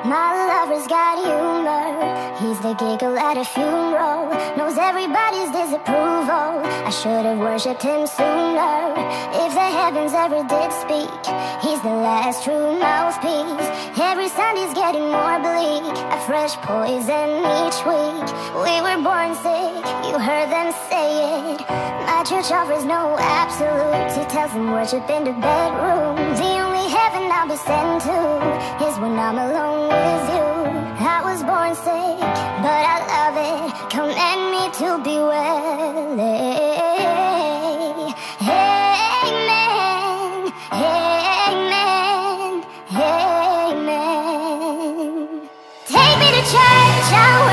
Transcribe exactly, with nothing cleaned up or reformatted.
My lover's got humor. He's the giggle at a funeral. Knows everybody's disapproval. I should've worshipped him sooner. If the heavens ever did speak, he's the last true mouthpiece. Every Sunday's getting more bleak. A fresh poison each week. We were born sick, you heard them say it. My church offers no absolutes. He tells them worship in the bedroom. The only heaven I'll be sent to is when I'm alone with you. I was born sick, but I love it. Command me to be well. Amen, amen, amen. Take me to church, I